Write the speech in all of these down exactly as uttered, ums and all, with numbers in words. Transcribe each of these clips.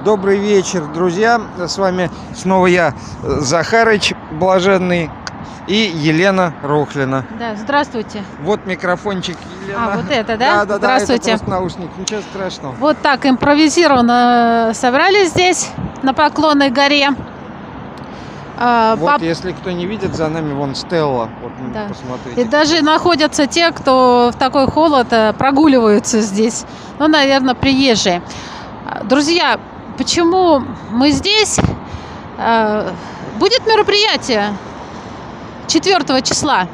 Добрый вечер, друзья. С вами снова я, Захарыч Блаженный, и Елена Рохлина. Да, здравствуйте. Вот микрофончик Елена. А, вот это, да? Да, да, здравствуйте. Да, это просто наушник, ничего страшного. Вот так импровизированно собрались здесь, на Поклонной горе. А, вот, пап... если кто не видит, за нами вон Стелла. Вот, да. Посмотрите. И даже находятся те, кто в такой холод прогуливаются здесь. Ну, наверное, приезжие. Друзья, почему мы здесь? Будет мероприятие четвёртого числа.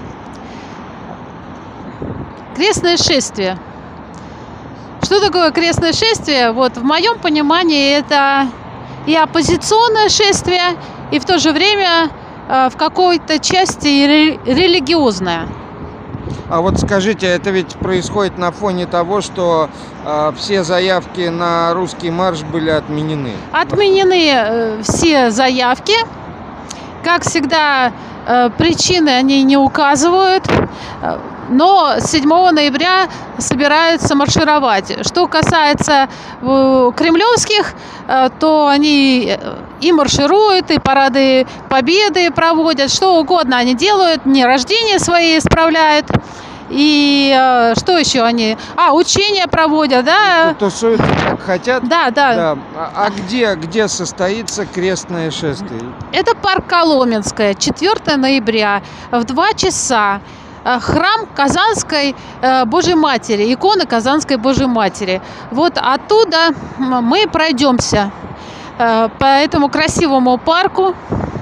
Крестное шествие. Что такое крестное шествие? Вот в моем понимании это и оппозиционное шествие, и в то же время в какой-то части религиозное. А вот скажите, это ведь происходит на фоне того, что э, все заявки на русский марш были отменены? Отменены э, все заявки. Как всегда, э, причины они не указывают. Но седьмого ноября собираются маршировать. Что касается э, кремлевских, э, то они и маршируют, и парады победы проводят, что угодно они делают, дни рождения свои справляют. И э, что еще они? А, учения проводят, да? Тусуют как хотят? Да, да. да. А, а где, где состоится крестное шествие? Это парк Коломенское, четвёртого ноября, в два часа. Храм Казанской Божьей Матери, икона Казанской Божьей Матери. Вот оттуда мы пройдемся по этому красивому парку.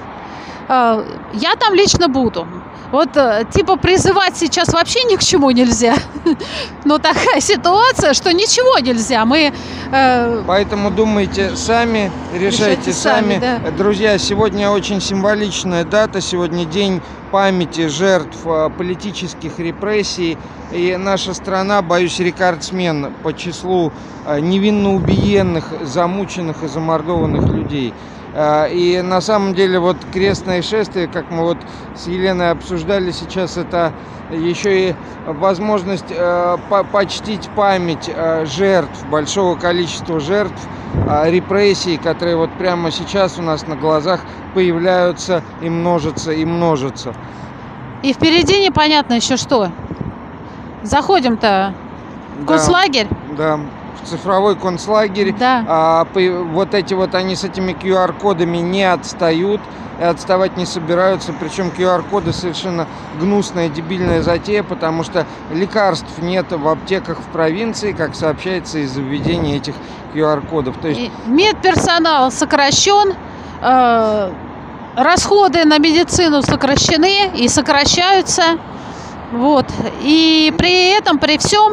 Я там лично буду. Вот типа призывать сейчас вообще ни к чему нельзя. Но такая ситуация, что ничего нельзя. Мы э... Поэтому думайте сами, решайте, решайте сами. сами да. Друзья, сегодня очень символичная дата. Сегодня день памяти жертв политических репрессий. И наша страна, боюсь, рекордсмен по числу невинно убиенных, замученных и замордованных людей. И на самом деле вот крестное шествие, как мы вот с Еленой обсуждали сейчас, это еще и возможность э, почтить память э, жертв, большого количества жертв э, репрессий, которые вот прямо сейчас у нас на глазах появляются и множатся, и множатся. И впереди непонятно еще что. Заходим-то в да, концлагерь. Да. Цифровой концлагерь. Да. А, вот эти вот они с этими ку ар кодами не отстают и отставать не собираются. Причем ку ар коды совершенно гнусная, дебильная затея, потому что лекарств нет в аптеках в провинции, как сообщается из-за введения этих ку ар кодов. То есть... Медперсонал сокращен, э, расходы на медицину сокращены и сокращаются. Вот. И при этом, при всем,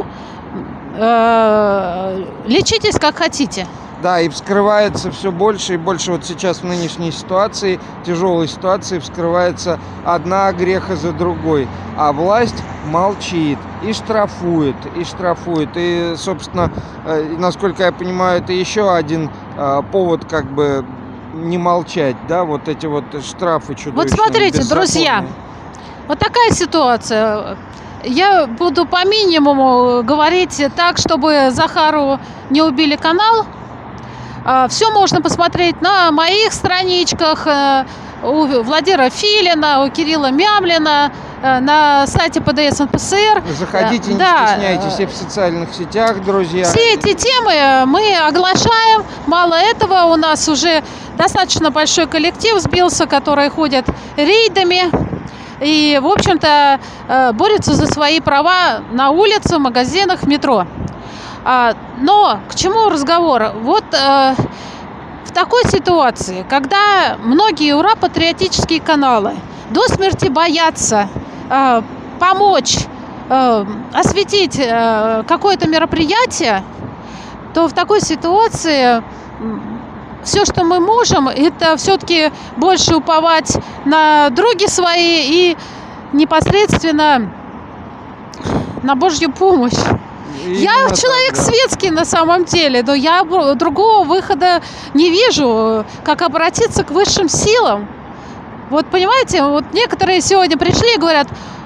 лечитесь как хотите. Да, и вскрывается все больше и больше. Вот сейчас в нынешней ситуации, тяжелой ситуации, вскрывается одна греха за другой. А власть молчит и штрафует, и штрафует. И, собственно, насколько я понимаю, это еще один повод как бы не молчать, да, вот эти вот штрафы чудовищные. Вот смотрите, друзья, вот такая ситуация. Я буду по минимуму говорить так, чтобы Захару не убили канал. Все можно посмотреть на моих страничках, у Владимира Филина, у Кирилла Мямлина, на сайте пэ дэ эс эн пэ эс эр. Заходите, не да. стесняйтесь, и в социальных сетях, друзья. Все эти темы мы оглашаем. Мало этого, у нас уже достаточно большой коллектив сбился, который ходит рейдами. И, в общем-то, борются за свои права на улице, в магазинах, в метро. Но к чему разговор? Вот в такой ситуации, когда многие ура-патриотические каналы до смерти боятся помочь осветить какое-то мероприятие, то в такой ситуации... Все, что мы можем, это все-таки больше уповать на други свои и непосредственно на Божью помощь. Именно я человек так, да. светский на самом деле, но я другого выхода не вижу, как обратиться к высшим силам. Вот понимаете, вот некоторые сегодня пришли и говорят: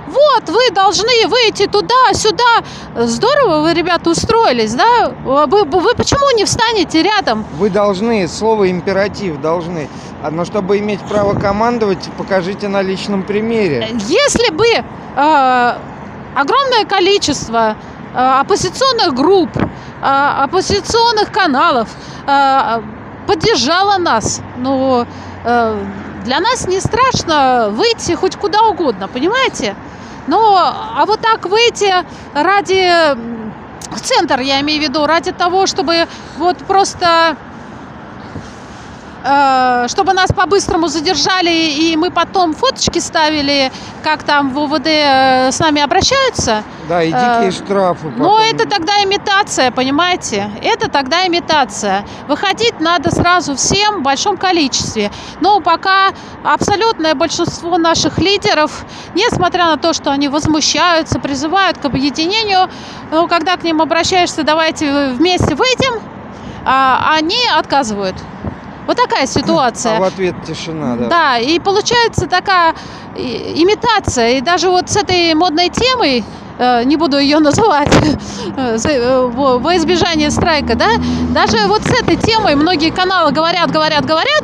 вот, вы должны выйти туда-сюда. Здорово вы, ребята, устроились, да? Вы, вы почему не встанете рядом? Вы должны, слово императив, должны. Но чтобы иметь право командовать, покажите на личном примере. Если бы э, огромное количество э, оппозиционных групп, э, оппозиционных каналов э, поддержало нас, ну, э, для нас не страшно выйти хоть куда угодно, понимаете? Но, а вот так выйти ради, в центр, я имею в виду, ради того, чтобы вот просто, э, чтобы нас по-быстрому задержали, и мы потом фоточки ставили, как там в ОВД с нами обращаются. Да, и дикие э, штрафы. Потом. Но это тогда имитация, понимаете? Это тогда имитация. Выходить надо сразу всем в большом количестве. Но пока абсолютное большинство наших лидеров, несмотря на то, что они возмущаются, призывают к объединению, но когда к ним обращаешься, давайте вместе выйдем, они отказывают. Вот такая ситуация. А в ответ тишина, да. Да, и получается такая имитация. И даже вот с этой модной темой, не буду ее называть, во избежание страйка, да, даже вот с этой темой многие каналы говорят, говорят, говорят,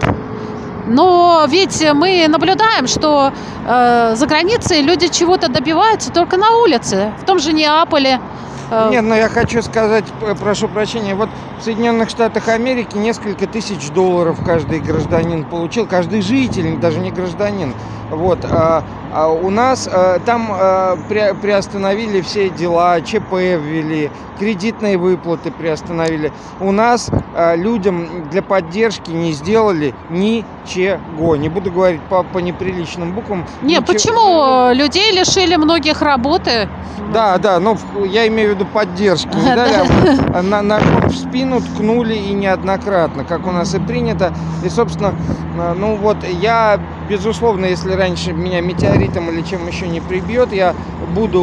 но ведь мы наблюдаем, что э, за границей люди чего-то добиваются только на улице, в том же Неаполе. Нет, но я хочу сказать, прошу прощения, вот в Соединенных Штатах Америки несколько тысяч долларов каждый гражданин получил, каждый житель, даже не гражданин. Вот, а, а у нас а, там а, при, приостановили все дела, ЧП ввели, кредитные выплаты приостановили. У нас а, людям для поддержки не сделали ничего. Не буду говорить по, по неприличным буквам. Не, ничего. Почему? Людей лишили многих работы. Да, да, но я имею в виду поддержки. Не дали, а на, ножом в спину ткнули и неоднократно, как у нас и принято. И, собственно, ну вот я, безусловно, если раньше меня метеоритом или чем еще не прибьет, я буду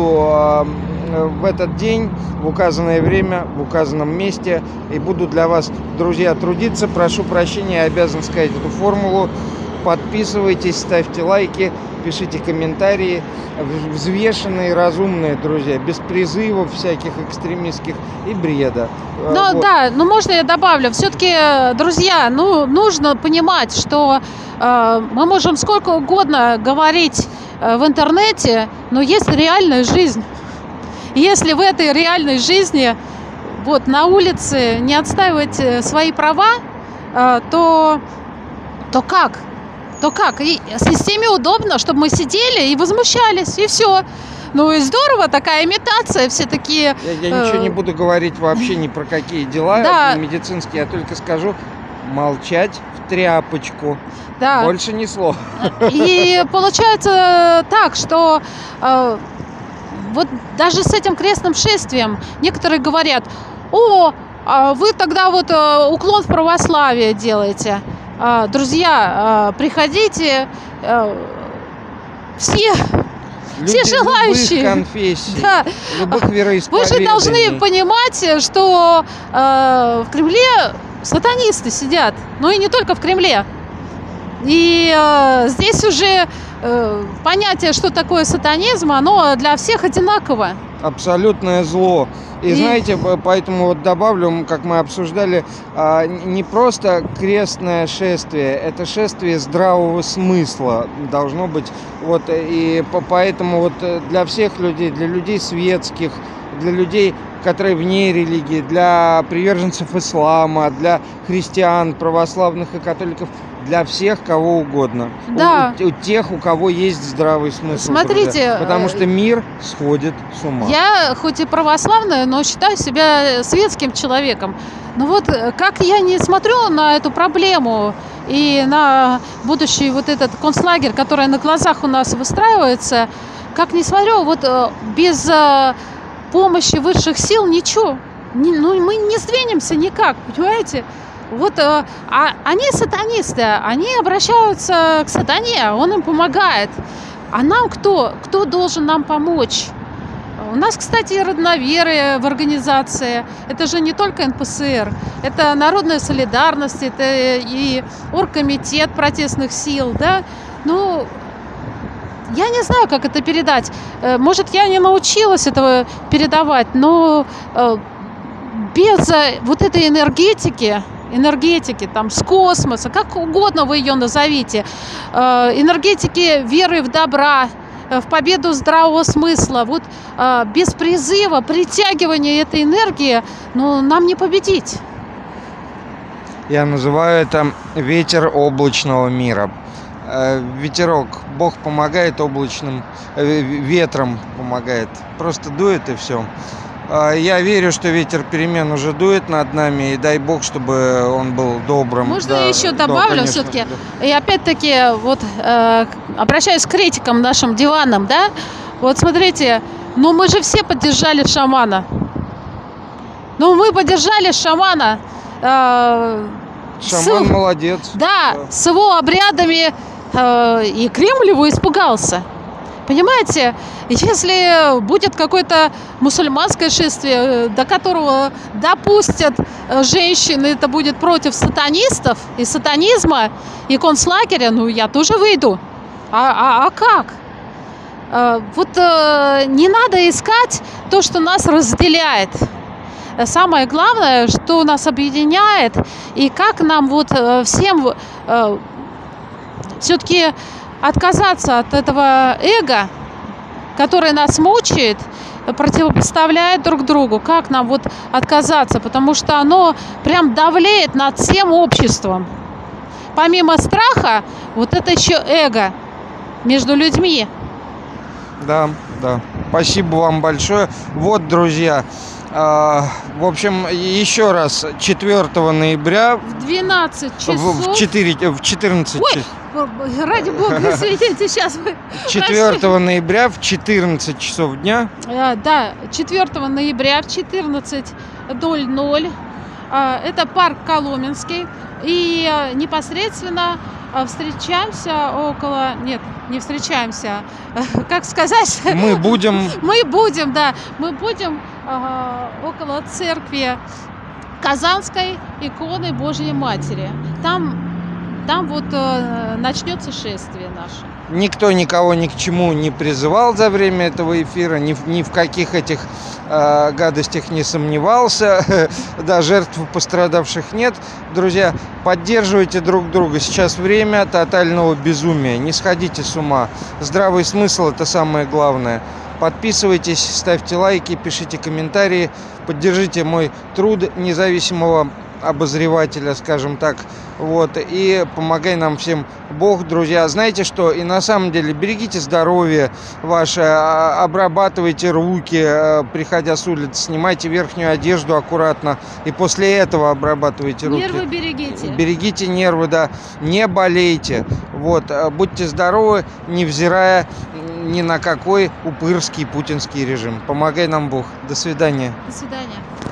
в этот день, в указанное время, в указанном месте, и буду для вас, друзья, трудиться. Прошу прощения, я обязан сказать эту формулу. Подписывайтесь, ставьте лайки, пишите комментарии. Взвешенные, разумные, друзья, без призывов всяких экстремистских и бреда. Ну вот. Да, ну можно я добавлю. Все-таки, друзья, ну нужно понимать, что э, мы можем сколько угодно говорить э, в интернете, но есть реальная жизнь. Если в этой реальной жизни вот на улице не отстаивать свои права, э, то, то как? То как? И системе удобно, чтобы мы сидели и возмущались, и все. Ну и здорово, такая имитация, все такие... Я, я ничего э... не буду говорить вообще ни про какие дела, да. медицинские, я только скажу, молчать в тряпочку. Да. Больше ни слова. И получается так, что э, вот даже с этим крестным шествием некоторые говорят: о, вы тогда вот э, уклон в православие делаете. Друзья, приходите, все, люди все желающие. Любых конфессий, да. любых вероисповеданий. Вы же должны понимать, что э, в Кремле сатанисты сидят, но и не только в Кремле. И э, здесь уже э, понятие, что такое сатанизм, оно для всех одинаково. Абсолютное зло. И, и знаете, поэтому вот добавлю, как мы обсуждали, не просто крестное шествие, это шествие здравого смысла должно быть. Вот, и поэтому вот для всех людей, для людей светских, для людей, которые вне религии, для приверженцев ислама, для христиан, православных и католиков, для всех, кого угодно. Да. У, у тех, у кого есть здравый смысл. Смотрите, друзья, потому что мир сходит с ума. Я хоть и православная, но считаю себя светским человеком. Но вот как я не смотрю на эту проблему и на будущий вот этот концлагерь, который на глазах у нас выстраивается, как не смотрю, вот без помощи высших сил ничего. Не, ну, мы не сдвинемся никак, понимаете? Вот а, они сатанисты, они обращаются к сатане, он им помогает. А нам кто? Кто должен нам помочь? У нас, кстати, родноверы в организации. Это же не только эн пэ эс эр, это Народная солидарность, это и оргкомитет протестных сил, да? Ну, я не знаю, как это передать. Э, Может, я не научилась этого передавать, но э, без э, вот этой энергетики, энергетики там с космоса, как угодно вы ее назовите, э, энергетики веры в добра, э, в победу здравого смысла, вот э, без призыва, притягивания этой энергии, ну, нам не победить. Я называю это ветер облачного мира. Э, Ветерок. Бог помогает облачным, э, ветром помогает. Просто дует и все. Я верю, что ветер перемен уже дует над нами, и дай Бог, чтобы он был добрым. Можно Да, я еще да, добавлю конечно, все-таки? да. И опять-таки вот э, обращаюсь к критикам нашим диванам, да? Вот смотрите, ну мы же все поддержали шамана. Ну мы поддержали шамана. Э, Шаман с, молодец. Да, Да. с его обрядами, э, и Кремль его испугался. Понимаете, если будет какое-то мусульманское шествие, до которого допустят женщины, это будет против сатанистов и сатанизма, и концлагеря, ну я тоже выйду. А, а, а как? А, вот а, не надо искать то, что нас разделяет. Самое главное, что нас объединяет, и как нам вот всем а, все-таки отказаться от этого эго, которое нас мучает, противопоставляет друг другу. Как нам вот отказаться? Потому что оно прям давлеет над всем обществом. Помимо страха, вот это еще эго между людьми. Да, да. Спасибо вам большое. Вот, друзья, э, в общем, еще раз, четвёртого ноября В двенадцать часов. в, в, четыре, в четырнадцать Ой, часов. ради бога, не светите, сейчас вы... четвёртого ноября в четырнадцать часов дня. Э, Да, четвёртого ноября в четырнадцать ноль ноль. э, Это парк Коломенский. И э, непосредственно э, встречаемся около... Нет, не встречаемся. Как сказать? Мы будем... Мы будем, да. Мы будем э, около церкви Казанской иконы Божьей Матери. Там... Там вот э, начнется шествие наше. Никто никого ни к чему не призывал за время этого эфира, ни в, ни в каких этих э, гадостях не сомневался. Да, жертв пострадавших нет. Друзья, поддерживайте друг друга. Сейчас время тотального безумия. Не сходите с ума. Здравый смысл – это самое главное. Подписывайтесь, ставьте лайки, пишите комментарии. Поддержите мой труд независимого обозревателя, скажем так, вот, и помогай нам всем Бог, друзья. Знаете что, и на самом деле берегите здоровье ваше, обрабатывайте руки, приходя с улицы, снимайте верхнюю одежду аккуратно, и после этого обрабатывайте руки. Нервы берегите. Берегите нервы, да, не болейте, вот, будьте здоровы, невзирая ни на какой упырский путинский режим. Помогай нам Бог. До свидания. До свидания.